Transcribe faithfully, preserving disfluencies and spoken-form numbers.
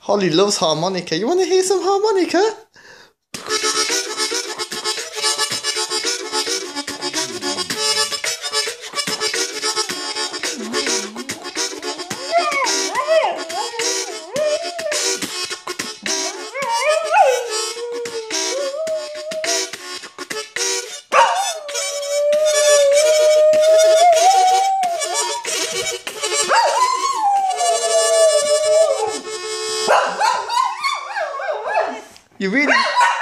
Holly loves harmonica. You want to hear some harmonica? You really...